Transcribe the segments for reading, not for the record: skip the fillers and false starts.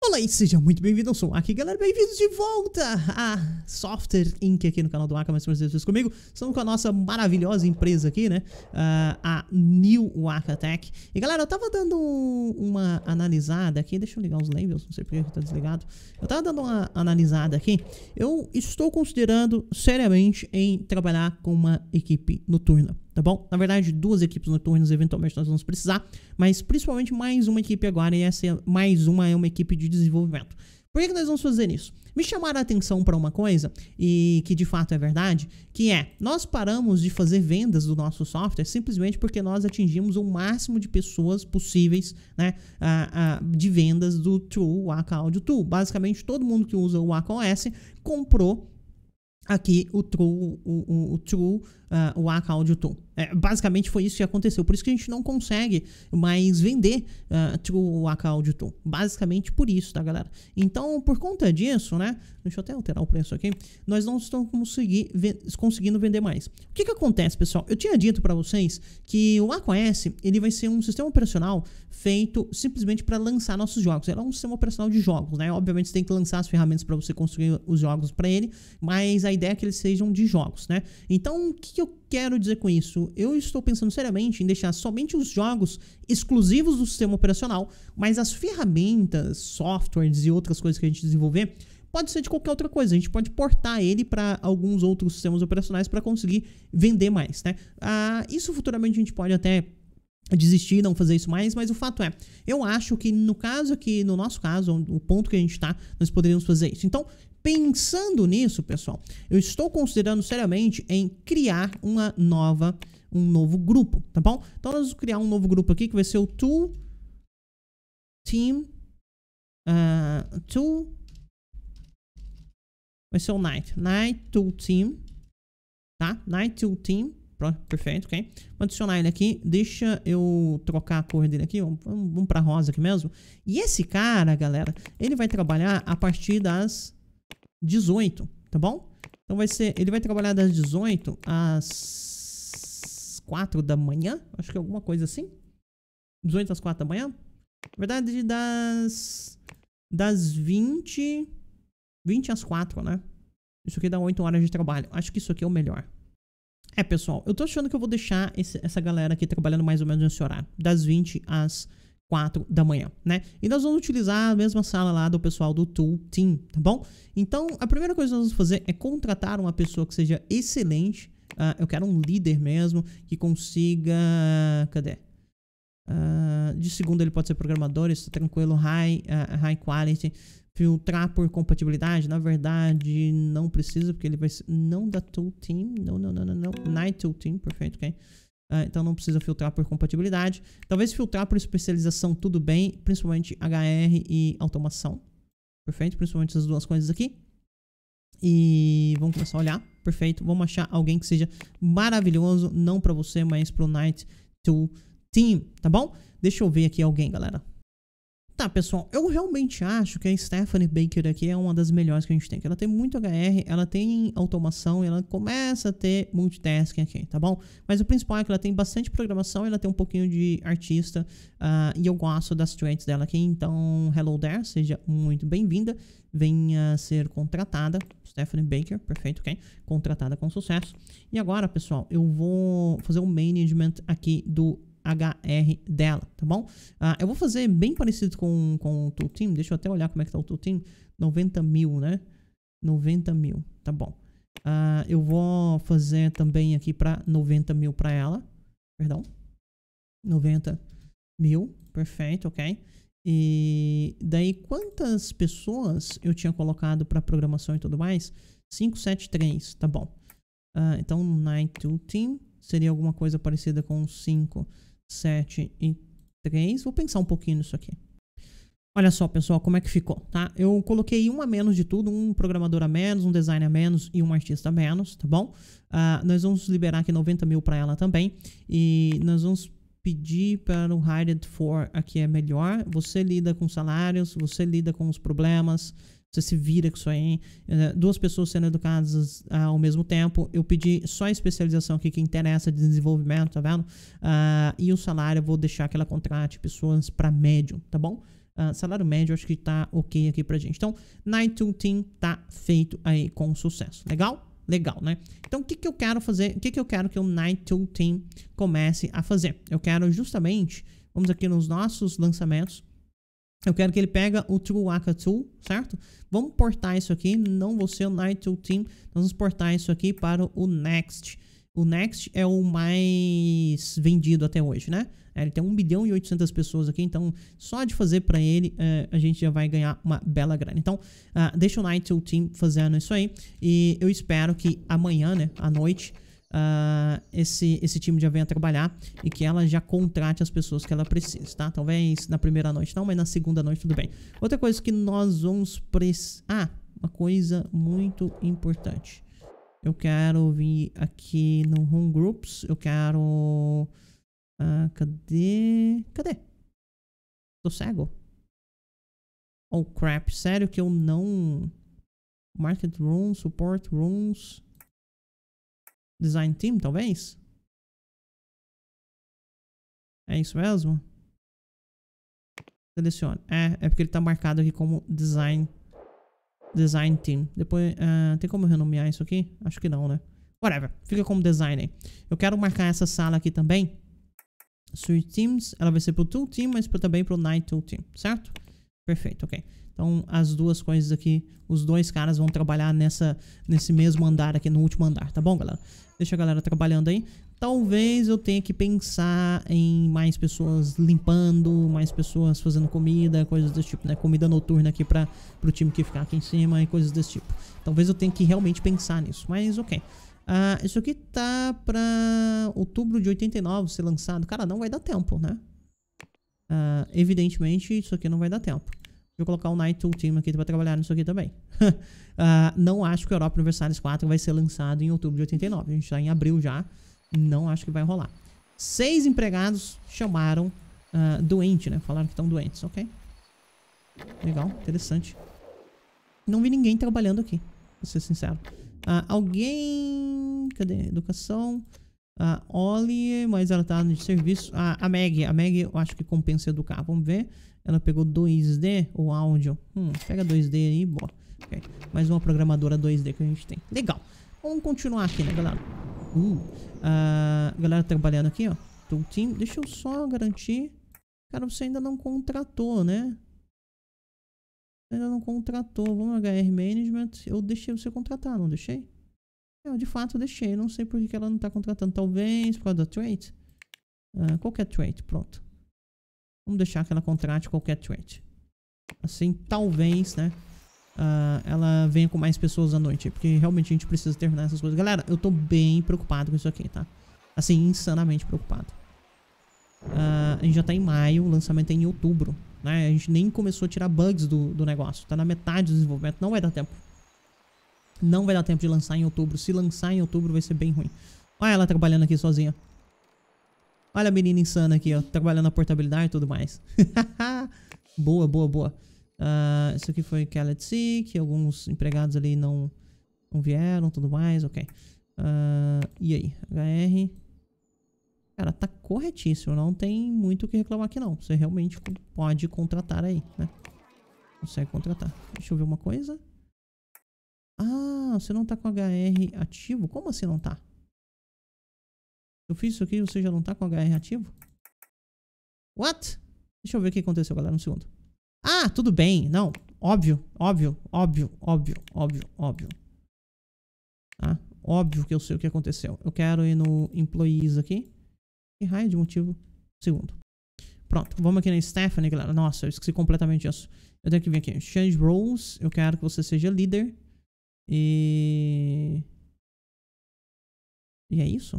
Olá e seja muito bem-vindo, eu sou o Aki, galera, bem-vindos de volta a Software Inc. aqui no canal do Aka, mais uma vez comigo. Estamos com a nossa maravilhosa empresa aqui, né, a New Waka Tech. E galera, eu tava dando uma analisada aqui, deixa eu ligar os labels, não sei porque tá desligado. Eu tava dando uma analisada aqui, eu estou considerando seriamente em trabalhar com uma equipe noturna. Tá bom? Na verdade, duas equipes noturnas eventualmente nós vamos precisar, mas principalmente mais uma equipe agora, e essa mais uma é uma equipe de desenvolvimento. Por que nós vamos fazer isso? Me chamaram a atenção para uma coisa, e que de fato é verdade, que é, nós paramos de fazer vendas do nosso software simplesmente porque nós atingimos o máximo de pessoas possíveis, né, de vendas do True Waka Audio Tool. Basicamente, todo mundo que usa o Waka OS comprou aqui o True Waka Audio Tool. Basicamente foi isso que aconteceu. Por isso que a gente não consegue mais vender True Waka Audio Tool. Basicamente por isso, tá, galera? Então, por conta disso, né? Deixa eu até alterar o preço aqui. Nós não estamos conseguindo vender mais. O que que acontece, pessoal? Eu tinha dito para vocês que o Waka OS, ele vai ser um sistema operacional feito simplesmente para lançar nossos jogos. Ele é um sistema operacional de jogos, né? Obviamente você tem que lançar as ferramentas para você construir os jogos para ele, mas a ideia é que eles sejam de jogos, né? Então, o que eu quero dizer com isso? Eu estou pensando seriamente em deixar somente os jogos exclusivos do sistema operacional, mas as ferramentas, softwares e outras coisas que a gente desenvolver, pode ser de qualquer outra coisa. A gente pode portar ele para alguns outros sistemas operacionais para conseguir vender mais, né? Isso futuramente a gente pode até desistir, não fazer isso mais, mas o fato é, eu acho que no caso aqui, no nosso caso, o ponto que a gente está, nós poderíamos fazer isso. Então, pensando nisso, pessoal, eu estou considerando seriamente em criar um novo grupo, tá bom? Então, nós vamos criar um novo grupo aqui, que vai ser o Tool Team, vai ser o Night Tool Team, tá? Night Tool Team. Pronto, perfeito, ok? Vou adicionar ele aqui. Deixa eu trocar a cor dele aqui. Vamos pra rosa aqui mesmo. E esse cara, galera, ele vai trabalhar a partir das 18, tá bom? Então ele vai trabalhar das 18 às 4 da manhã. Acho que é alguma coisa assim. 18 às 4 da manhã. Na verdade, das 20 às 4, né? Isso aqui dá 8 horas de trabalho. Acho que isso aqui é o melhor. Pessoal, eu tô achando que eu vou deixar essa galera aqui trabalhando mais ou menos nesse horário, das 20 às 4 da manhã, né? E nós vamos utilizar a mesma sala lá do pessoal do Tool Team, tá bom? Então, a primeira coisa que nós vamos fazer é contratar uma pessoa que seja excelente. Eu quero um líder mesmo, que consiga... Cadê? De segundo ele pode ser programador, isso tá tranquilo, high quality. Filtrar por compatibilidade, na verdade, não precisa, porque ele vai ser... Não da Tool Team, não. Night Tool Team, perfeito, ok? Então não precisa filtrar por compatibilidade. Talvez filtrar por especialização, tudo bem, principalmente HR e automação. Perfeito, principalmente essas duas coisas aqui. E vamos começar a olhar, perfeito. Vamos achar alguém que seja maravilhoso, não pra você, mas pro Night Tool Team, tá bom? Deixa eu ver aqui alguém, galera. Tá, pessoal, eu realmente acho que a Stephanie Baker aqui é uma das melhores que a gente tem. Ela tem muito HR, ela tem automação e ela começa a ter multitasking aqui, tá bom? Mas o principal é que ela tem bastante programação e ela tem um pouquinho de artista. E eu gosto das traits dela aqui. Então, hello there, seja muito bem-vinda. Venha ser contratada. Stephanie Baker, perfeito, ok? Contratada com sucesso. E agora, pessoal, eu vou fazer um management aqui do HR dela, tá bom? Eu vou fazer bem parecido com o Tool Team. Deixa eu até olhar como é que tá o Tool Team. 90 mil, né? 90 mil, tá bom. Eu vou fazer também aqui para 90 mil para ela. Perdão. 90 mil, perfeito, ok. E daí quantas pessoas eu tinha colocado para programação e tudo mais? 573, tá bom. Então, Night Tool Team seria alguma coisa parecida com 5, 7 e 3. Vou pensar um pouquinho nisso aqui. Olha só, pessoal, como é que ficou, tá? Eu coloquei um a menos de tudo, um programador a menos, um designer a menos e um artista a menos, tá bom? Nós vamos liberar aqui 90 mil para ela também. E nós vamos pedir para o Hired for aqui é melhor. Você lida com salários, você lida com os problemas, você se vira com isso aí. Duas pessoas sendo educadas ao mesmo tempo. Eu pedi só a especialização aqui que interessa de desenvolvimento, tá vendo? E o salário eu vou deixar que ela contrate pessoas para médio, tá bom? Salário médio, acho que tá ok aqui pra gente. Então, Night 2 Team tá feito aí com sucesso. Legal? Legal, né? Então, o que que eu quero fazer? O que que eu quero que o Night 2 Team comece a fazer? Eu quero justamente, vamos aqui nos nossos lançamentos, eu quero que ele pega o True Aka Tool, certo? Vamos portar isso aqui, não vou ser o Night 2 Team, nós vamos portar isso aqui para o Next. O Next é o mais vendido até hoje, né? Ele tem 1 milhão e 800 pessoas aqui, então só de fazer para ele a gente já vai ganhar uma bela grana. Então deixa o Night 2 Team fazendo isso aí e eu espero que amanhã, né, à noite, esse time já venha trabalhar e que ela já contrate as pessoas que ela precisa, tá? Talvez na primeira noite não, mas na segunda noite tudo bem. Outra coisa que nós vamos precisar, uma coisa muito importante. Eu quero vir aqui no Home Groups, eu quero... cadê? Tô cego? Oh crap, sério que eu não... Market Rooms, Support Rooms... Design Team, talvez? É isso mesmo? Selecione. É porque ele tá marcado aqui como Design Team. Depois, tem como renomear isso aqui? Acho que não, né? Whatever, fica como Design aí. Eu quero marcar essa sala aqui também. Suite Teams, ela vai ser pro Tool Team, mas também pro Night Tool Team, certo? Perfeito, ok. Então, as duas coisas aqui, os dois caras vão trabalhar nesse mesmo andar aqui, no último andar, tá bom, galera? Deixa a galera trabalhando aí. Talvez eu tenha que pensar em mais pessoas limpando, mais pessoas fazendo comida, coisas desse tipo, né? Comida noturna aqui pro time que ficar aqui em cima e coisas desse tipo. Talvez eu tenha que realmente pensar nisso, mas ok. Isso aqui tá pra outubro de 89 ser lançado. Cara, não vai dar tempo, né? Evidentemente, isso aqui não vai dar tempo. Vou colocar o Night Tool Team aqui pra trabalhar nisso aqui também. Não acho que o Europa Universalis 4 vai ser lançado em outubro de 89. A gente tá em abril já. Não acho que vai rolar. 6 empregados chamaram doente, né? Falaram que estão doentes, ok? Legal, interessante. Não vi ninguém trabalhando aqui, pra ser sincero. Alguém... Cadê? Educação. Oli, mas ela tá de serviço. A Meg eu acho que compensa educar. Vamos ver. Ela pegou 2D ou áudio. Pega 2D aí, boa. Okay. Mais uma programadora 2D que a gente tem. Legal. Vamos continuar aqui, né, galera? Galera trabalhando aqui, ó. Tool Team. Deixa eu só garantir. Cara, você ainda não contratou, né? Ainda não contratou. Vamos no HR Management. Eu deixei você contratar, não deixei? De fato eu deixei. Não sei por que ela não tá contratando. Talvez por causa da trait. Qualquer trait, pronto. Vamos deixar que ela contrate qualquer trait. Assim, talvez, né? Ela venha com mais pessoas à noite. Porque realmente a gente precisa terminar essas coisas. Galera, eu tô bem preocupado com isso aqui, tá? Assim, insanamente preocupado. A gente já tá em maio. O lançamento é em outubro, né? A gente nem começou a tirar bugs do negócio. Tá na metade do desenvolvimento. Não vai dar tempo. Não vai dar tempo de lançar em outubro. Se lançar em outubro vai ser bem ruim. Olha ela trabalhando aqui sozinha. Olha a menina insana aqui, ó. Trabalhando na portabilidade e tudo mais. Boa, boa, boa. Isso aqui foi Kellet que alguns empregados ali não vieram, tudo mais, ok. E aí? HR. Cara, tá corretíssimo. Não tem muito o que reclamar aqui, não. Você realmente pode contratar aí, né? Consegue contratar. Deixa eu ver uma coisa. Você não tá com HR ativo? Como assim não tá? Eu fiz isso aqui e você já não tá com HR ativo? What? Deixa eu ver o que aconteceu, galera, um segundo. Tudo bem. Não, óbvio. Óbvio que eu sei o que aconteceu. Eu quero ir no Employees aqui. Que raio de motivo? Segundo. Pronto, vamos aqui na Stephanie, galera. Nossa, eu esqueci completamente isso. Eu tenho que vir aqui. Change Roles. Eu quero que você seja líder. E é isso?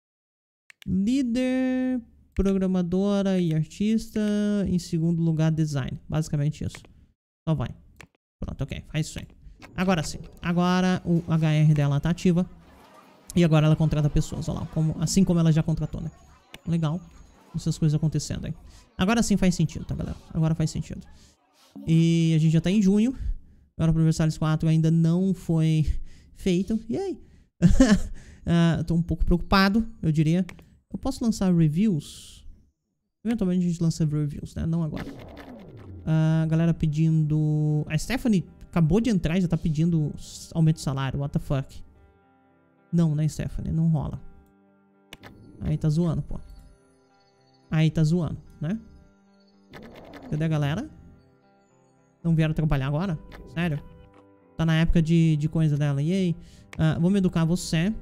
Líder, programadora e artista. Em segundo lugar, design. Basicamente isso. Só vai. Pronto, ok. Faz isso aí. Agora sim. Agora o HR dela tá ativa. E agora ela contrata pessoas. Olha lá. Assim como ela já contratou, né? Legal. Essas coisas acontecendo aí. Agora sim faz sentido, tá, galera? Agora faz sentido. E a gente já tá em junho. Agora o Universalis 4 ainda não foi feito. E aí? Tô um pouco preocupado, eu diria. Eu posso lançar reviews? Eventualmente a gente lança reviews, né? Não agora. A galera pedindo... A Stephanie acabou de entrar e já tá pedindo aumento de salário. What the fuck? Não, né, Stephanie? Não rola. Aí tá zoando, pô. Aí tá zoando, né? Cadê a galera? Não vieram trabalhar agora? Sério? Tá na época de coisa dela. E aí? Vamos educar você.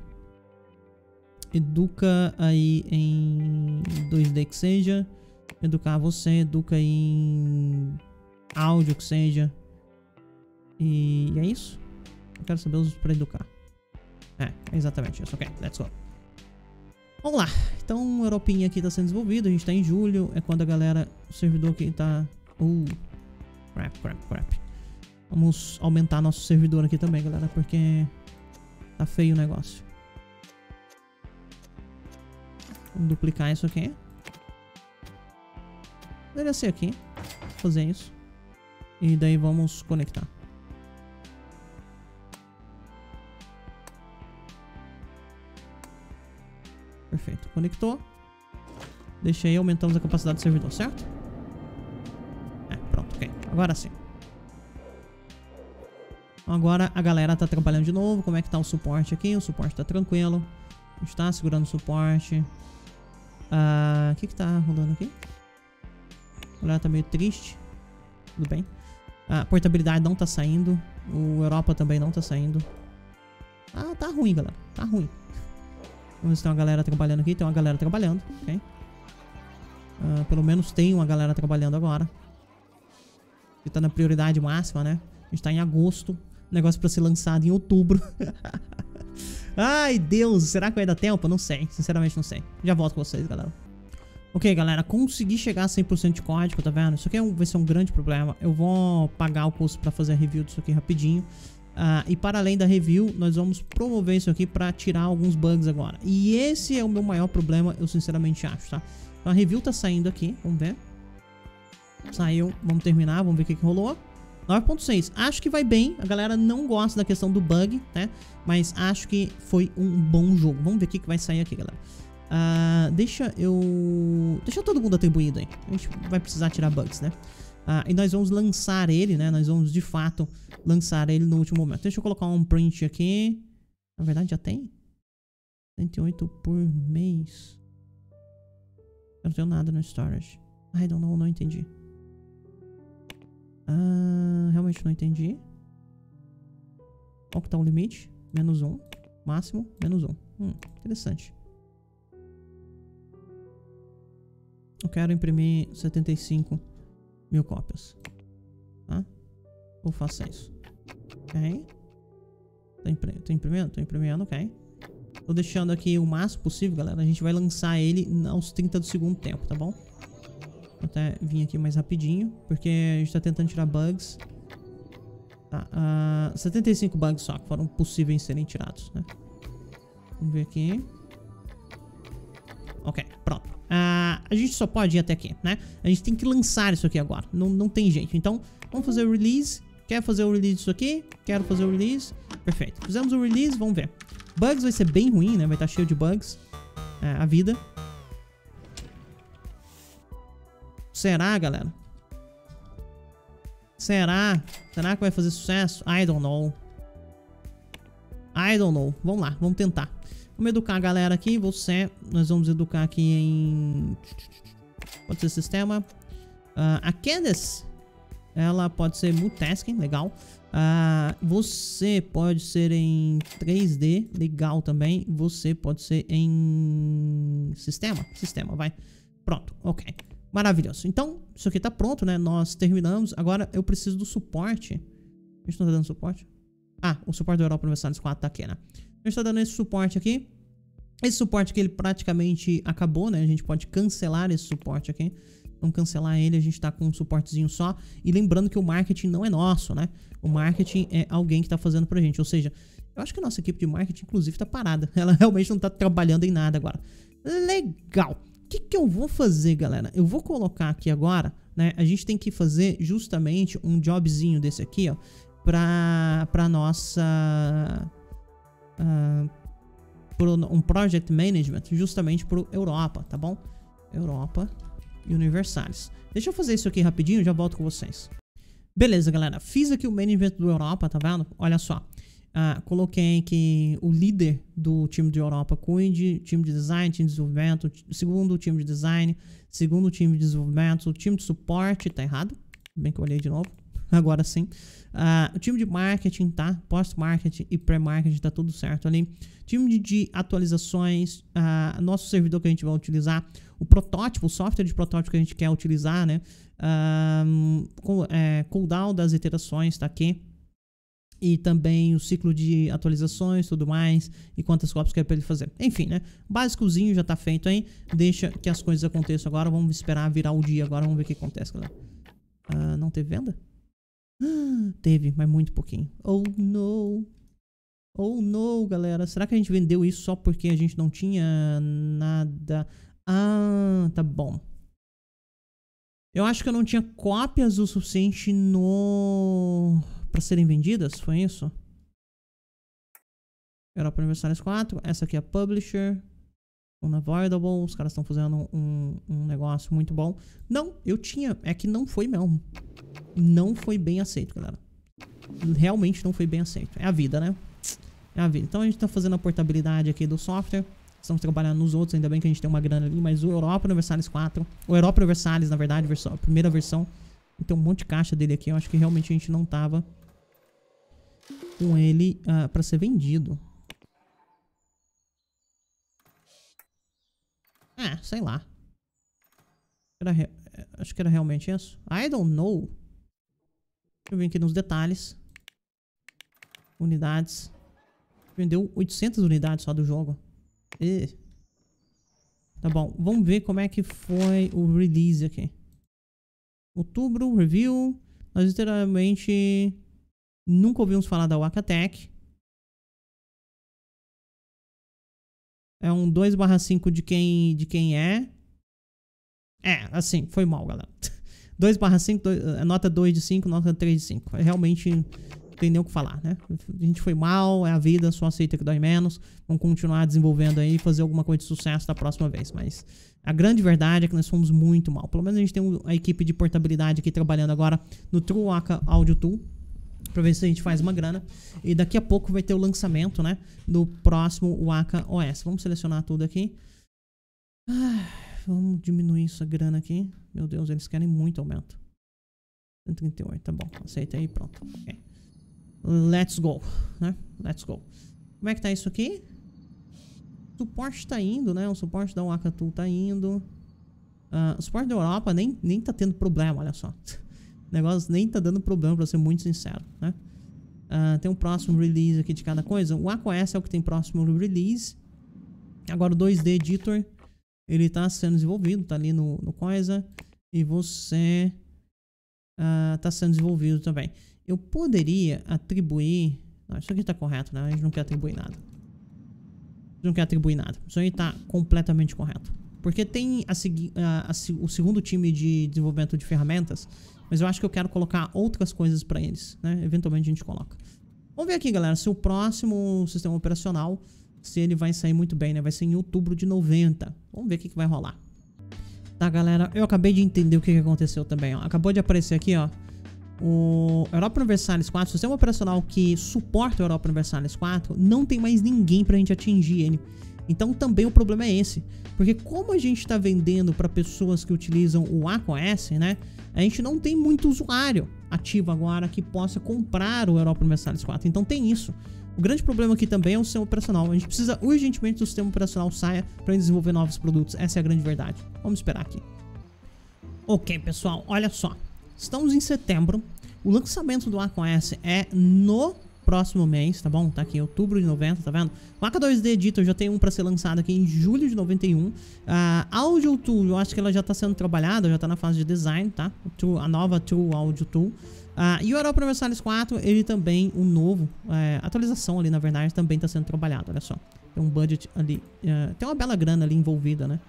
Educa aí em 2D que seja. Educar você. Educa em áudio que seja. E é isso. Eu quero saber os pra educar. É exatamente isso. Ok, let's go. Vamos lá. Então, o Europinha aqui tá sendo desenvolvido. A gente tá em julho. É quando a galera... O servidor aqui tá... Crap. Vamos aumentar nosso servidor aqui também, galera. Porque... Tá feio o negócio. Vamos duplicar isso aqui. Poderia ser aqui. Fazer isso. E daí vamos conectar. Perfeito. Conectou. Deixa aí, aumentamos a capacidade do servidor, certo? Pronto, ok. Agora sim. Agora a galera tá trabalhando de novo. Como é que tá o suporte aqui? O suporte tá tranquilo. A gente tá segurando o suporte. O que tá rolando aqui? A galera tá meio triste. Tudo bem. A portabilidade não tá saindo. O Europa também não tá saindo. Tá ruim, galera. Tá ruim. Vamos ver se tem uma galera trabalhando aqui. Tem uma galera trabalhando, ok? Pelo menos tem uma galera trabalhando agora. Que tá na prioridade máxima, né? A gente tá em agosto. Negócio pra ser lançado em outubro. Ai, Deus. Será que vai dar tempo? Não sei. Sinceramente, não sei. Já volto com vocês, galera. Ok, galera. Consegui chegar a 100% de código, tá vendo? Isso aqui vai ser um grande problema. Eu vou pagar o custo pra fazer a review disso aqui rapidinho. E para além da review, nós vamos promover isso aqui para tirar alguns bugs agora. E esse é o meu maior problema, eu sinceramente acho, tá? Então a review tá saindo aqui, vamos ver. Saiu, vamos terminar, vamos ver o que rolou. 9.6, acho que vai bem. A galera não gosta da questão do bug, né? Mas acho que foi um bom jogo. Vamos ver o que vai sair aqui, galera. Deixa todo mundo atribuído aí. A gente vai precisar tirar bugs, né? E nós vamos lançar ele, né? Nós vamos, de fato, lançar ele no último momento. Deixa eu colocar um print aqui. Na verdade, já tem? 108 por mês. Eu não tenho nada no storage. I don't know, não entendi. Realmente não entendi. Qual que tá o limite? -1. Máximo, -1. Interessante. Eu quero imprimir 75.000 cópias. Tá? Vou fazer isso. Ok. Tô imprimindo, ok. Tô deixando aqui o máximo possível, galera. A gente vai lançar ele aos 30 do segundo tempo, tá bom? Vou até vir aqui mais rapidinho, porque a gente tá tentando tirar bugs. Tá, 75 bugs só que foram possíveis serem tirados, né? Vamos ver aqui. Ok, pronto. A gente só pode ir até aqui, né? A gente tem que lançar isso aqui agora. Não tem jeito. Então, vamos fazer o release. Quer fazer o release disso aqui? Quero fazer o release. Perfeito. Fizemos o release, vamos ver. Bugs vai ser bem ruim, né? Vai estar cheio de bugs. A vida. Será, galera? Será? Será que vai fazer sucesso? I don't know. Vamos lá, vamos tentar. Vamos educar a galera aqui. Nós vamos educar aqui em... Pode ser sistema. A Candace, ela pode ser multitasking, legal. Você pode ser em 3D, legal também. Você pode ser em sistema, vai. Pronto, ok. Maravilhoso. Então, isso aqui tá pronto, né? Nós terminamos. Agora eu preciso do suporte. A gente não tá dando suporte? O suporte do Europa Universalis 4 tá aqui, né? A gente tá dando esse suporte aqui. Esse suporte aqui, ele praticamente acabou, né? A gente pode cancelar esse suporte aqui. Vamos cancelar ele, a gente tá com um suportezinho só. E lembrando que o marketing não é nosso, né? O marketing é alguém que tá fazendo pra gente. Ou seja, eu acho que a nossa equipe de marketing, inclusive, tá parada. Ela realmente não tá trabalhando em nada agora. Legal. O que eu vou fazer, galera? Eu vou colocar aqui agora, né? A gente tem que fazer justamente um jobzinho desse aqui, ó. Pra nossa... um project management justamente pro Europa, tá bom? Europa Universalis. Deixa eu fazer isso aqui rapidinho, já volto com vocês. Beleza, galera. Fiz aqui o main event do Europa, tá vendo? Olha só. Coloquei que o líder do time de Europa cuide, time de design, time de desenvolvimento, segundo time de design, segundo time de desenvolvimento, time de suporte, tá errado? Bem que eu olhei de novo. Agora sim. O time de marketing, tá? Post-marketing e pré-marketing, tá tudo certo ali. Time de atualizações, nosso servidor que a gente vai utilizar, o protótipo, o software de protótipo que a gente quer utilizar, né? Cooldown das iterações, tá aqui. E também o ciclo de atualizações, tudo mais, e quantas cópias que é pra ele fazer. Enfim, né? Básicozinho já tá feito aí. Deixa que as coisas aconteçam agora. Vamos esperar virar o dia agora. Vamos ver o que acontece, galera. Não teve venda? Teve, mas muito pouquinho. Oh, no. Oh, no, galera. Será que a gente vendeu isso só porque a gente não tinha nada? Tá bom. Eu acho que eu não tinha cópias o suficiente para serem vendidas, foi isso? Europa Universalis 4, essa aqui é a Publisher, Unavoidable, os caras estão fazendo um negócio muito bom. Não, eu tinha, é que não foi mesmo. Não foi bem aceito, galera. Realmente não foi bem aceito. É a vida, né? É a vida. Então a gente tá fazendo a portabilidade aqui do software. Estamos trabalhando nos outros, ainda bem que a gente tem uma grana ali, mas o Europa Universalis 4, o Europa Universalis, na verdade, a primeira versão, tem um monte de caixa dele aqui, eu acho que realmente a gente não tava com ele pra ser vendido. Sei lá. Acho que era realmente isso. I don't know. Deixa eu vir aqui nos detalhes. Unidades. Vendeu 800 unidades só do jogo. Tá bom, vamos ver como é que foi o release aqui. Outubro, review. Nós literalmente nunca ouvimos falar da Wakatech. É um 2/5 de quem é. Assim, foi mal, galera. 2/5, nota 2 de 5, nota 3 de 5. Realmente não tem nem o que falar, né? A gente foi mal, é a vida, só aceita que dói menos. Vamos continuar desenvolvendo aí e fazer alguma coisa de sucesso da próxima vez. Mas a grande verdade é que nós fomos muito mal. Pelo menos a gente tem a equipe de portabilidade aqui trabalhando agora no True Waka Audio Tool, pra ver se a gente faz uma grana. E daqui a pouco vai ter o lançamento, né, do próximo Waka OS. Vamos selecionar tudo aqui. Vamos diminuir essa grana aqui. Meu Deus, eles querem muito aumento. 138, tá bom. Aceita aí, pronto. Okay. Let's go, né? Let's go. Como é que tá isso aqui? O suporte tá indo, né? O suporte da Waka Tool tá indo. O suporte da Europa nem tá tendo problema, olha só. O negócio nem tá dando problema, pra ser muito sincero, né? Tem um próximo release aqui de cada coisa. O Waka OS é o que tem próximo release. Agora o 2D Editor, ele tá sendo desenvolvido, tá ali no coisa. E você tá sendo desenvolvido também. Eu poderia atribuir... Não, isso aqui tá correto, né? A gente não quer atribuir nada. Não quer atribuir nada. Isso aí tá completamente correto. Porque tem o segundo time de desenvolvimento de ferramentas, mas eu acho que eu quero colocar outras coisas pra eles, né? Eventualmente a gente coloca. Vamos ver aqui, galera, se o próximo sistema operacional, se ele vai sair muito bem, né? Vai ser em outubro de 90. Vamos ver o que vai rolar. Tá, galera, eu acabei de entender o que aconteceu também, ó. Acabou de aparecer aqui, ó, o Europa Universalis 4, o sistema operacional que suporta o Europa Universalis 4, não tem mais ninguém pra gente atingir ele. Então também o problema é esse. Porque como a gente tá vendendo para pessoas que utilizam o Waka OS, né? A gente não tem muito usuário ativo agora que possa comprar o Europa Universalis 4. Então tem isso. O grande problema aqui também é o sistema operacional. A gente precisa urgentemente do sistema operacional saia para desenvolver novos produtos. Essa é a grande verdade. Vamos esperar aqui. Ok, pessoal, olha só. Estamos em setembro. O lançamento do Waka OS é no próximo mês, tá bom? Tá aqui, outubro de 90, tá vendo? O Waka 2D Editor já tem um pra ser lançado aqui em julho de 91. Audio Tool, eu acho que ela já tá sendo trabalhada, já tá na fase de design, tá? A nova True Audio Tool. E o Europa Universalis 4, ele também, o novo, atualização ali, na verdade, também tá sendo trabalhado, olha só. Tem um budget ali, tem uma bela grana ali envolvida, né?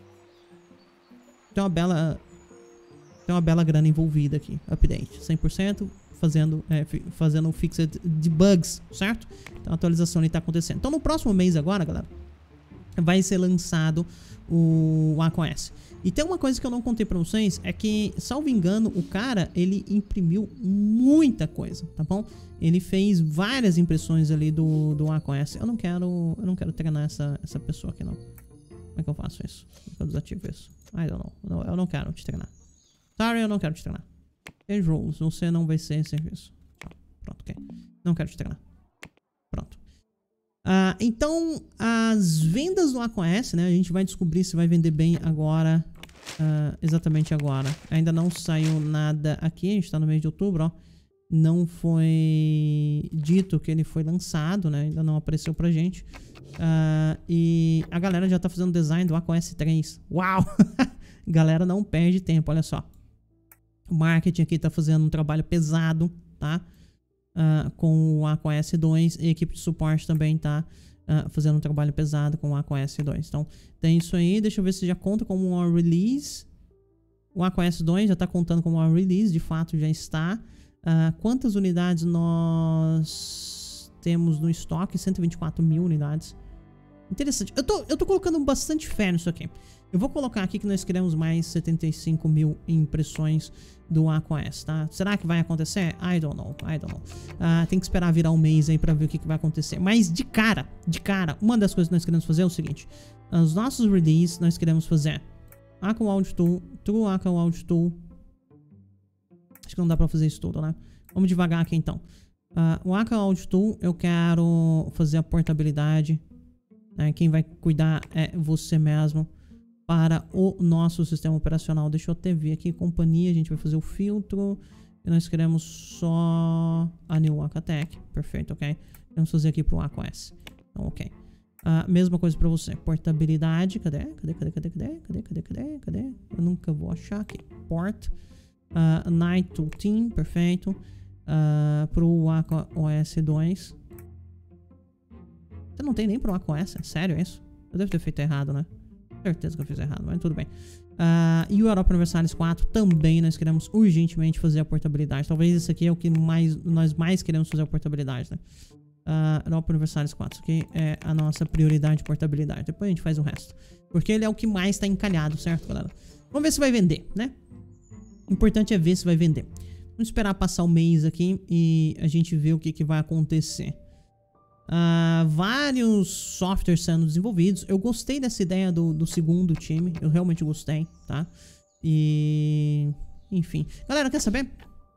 Tem uma bela grana envolvida aqui. Update 100%, fazendo fixed de bugs, certo? Então a atualização ali tá acontecendo. Então no próximo mês agora, galera, vai ser lançado o macOS. E tem uma coisa que eu não contei pra vocês, é que, salvo engano, o cara, ele imprimiu muita coisa, tá bom? Ele fez várias impressões ali do macOS. Eu não quero treinar essa pessoa aqui, não. Como é que eu faço isso? Como é que eu desativo isso? I don't know. Eu não quero te treinar. Sorry, eu não quero te treinar. Change rules, você não vai ser serviço. Pronto, ok. Não quero te treinar. Pronto. Então, as vendas do macOS, né? A gente vai descobrir se vai vender bem agora. Exatamente agora. Ainda não saiu nada aqui. A gente tá no mês de outubro, ó. Não foi dito que ele foi lançado, né? Ainda não apareceu pra gente. E a galera já tá fazendo design do macOS 3. Uau! Galera não perde tempo, olha só. O marketing aqui tá fazendo um trabalho pesado, tá? Com o macOS 2. E a equipe de suporte também tá fazendo um trabalho pesado com o macOS 2. Então, tem isso aí. Deixa eu ver se já conta como uma release. O macOS 2 já tá contando como uma release. De fato, já está. Quantas unidades nós temos no estoque? 124 mil unidades. Interessante. Eu tô colocando bastante fé nisso aqui. Eu vou colocar aqui que nós queremos mais 75 mil impressões do macOS, tá? Será que vai acontecer? I don't know. Tem que esperar virar um mês aí pra ver o que vai acontecer. Mas de cara, uma das coisas que nós queremos fazer é o seguinte. Os nossos releases nós queremos fazer Acom Audio Tool, True Acom Audio Tool. Acho que não dá pra fazer isso tudo, né? Vamos devagar aqui então. O Acom Audio Tool eu quero fazer a portabilidade. Quem vai cuidar é você mesmo para o nosso sistema operacional. Deixa eu até ver aqui, companhia, a gente vai fazer o filtro e nós queremos só a New Acatech, perfeito, ok? Vamos fazer aqui para o macOS, então ok. Mesma coisa para você, portabilidade, cadê? Eu nunca vou achar aqui, port, Night Tool Team, perfeito, para o macOS 2. Você não tem nem pro macOS, é sério isso? Eu devo ter feito errado, né? Certeza que eu fiz errado, mas tudo bem. E o Europa Universalis 4 também nós queremos urgentemente fazer a portabilidade. Talvez esse aqui é o que nós mais queremos fazer a portabilidade, né? Europa Universalis 4, isso aqui é a nossa prioridade de portabilidade. Depois a gente faz o resto. Porque ele é o que mais tá encalhado, certo, galera? Vamos ver se vai vender, né? O importante é ver se vai vender. Vamos esperar passar o mês aqui e a gente vê o que vai acontecer. Vários softwares sendo desenvolvidos. Eu gostei dessa ideia do segundo time. Eu realmente gostei, tá? E... enfim. Galera, quer saber?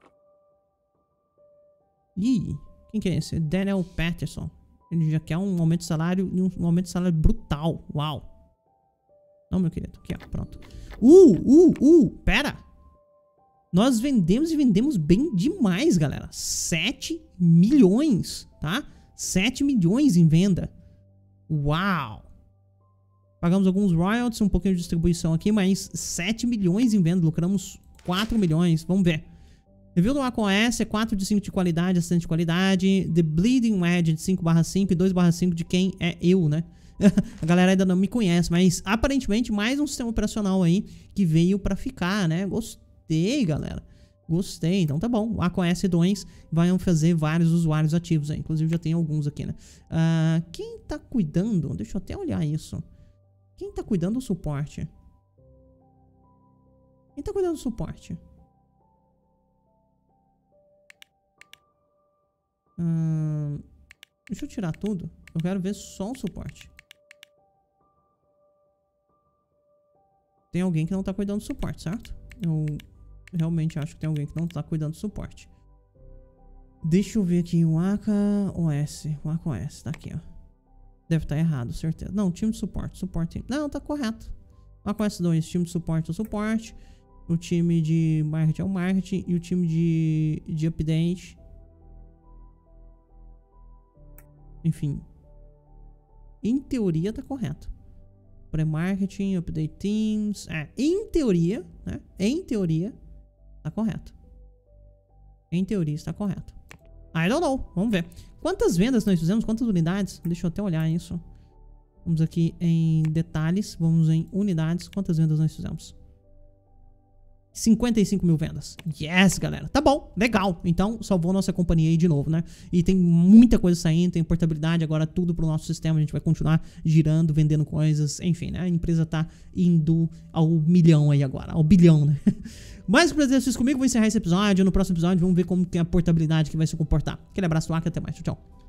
Ih, quem que é esse? Daniel Patterson. Ele já quer um aumento de salário e um aumento de salário brutal. Uau. Não, meu querido. Aqui, ó. Pronto. Pera. Nós vendemos e vendemos bem demais, galera. 7 milhões, tá? 7 milhões em venda. Uau! Pagamos alguns royalties, um pouquinho de distribuição aqui, mas 7 milhões em venda. Lucramos 4 milhões. Vamos ver. Review do macOS é 4 de 5 de qualidade, assistente de qualidade. The Bleeding Edge de 5/5 e 2/5 de quem é eu, né? A galera ainda não me conhece, mas aparentemente mais um sistema operacional aí que veio pra ficar, né? Gostei, galera. Gostei, então tá bom. O macOS 2 vai fazer vários usuários ativos aí. Inclusive já tem alguns aqui, né? Quem tá cuidando? Deixa eu até olhar isso. Quem tá cuidando do suporte? Quem tá cuidando do suporte? Deixa eu tirar tudo. Eu quero ver só o suporte. Tem alguém que não tá cuidando do suporte, certo? Eu realmente acho que tem alguém que não tá cuidando do suporte. Deixa eu ver aqui o macOS. O macOS, tá aqui, ó. Deve estar errado, certeza. Não, time de suporte. Suporte. Não, tá correto. macOS 2, time de suporte é o suporte. O time de marketing é o marketing. E o time de update. Enfim. Em teoria tá correto. Pré-marketing, update teams. Em teoria, né? Em teoria. Tá correto. Em teoria está correto. I don't know. Vamos ver. Quantas vendas nós fizemos? Quantas unidades? Deixa eu até olhar isso. Vamos aqui em detalhes. Vamos em unidades. Quantas vendas nós fizemos? 55 mil vendas. Yes, galera. Tá bom, legal. Então, salvou nossa companhia aí de novo, né? E tem muita coisa saindo, tem portabilidade, agora tudo pro nosso sistema. A gente vai continuar girando, vendendo coisas. Enfim, né? A empresa tá indo ao milhão aí agora, ao bilhão, né? Mais um prazer vocês comigo. Vou encerrar esse episódio. No próximo episódio, vamos ver como que é a portabilidade que vai se comportar. Aquele abraço do Arca, até mais. Tchau, tchau.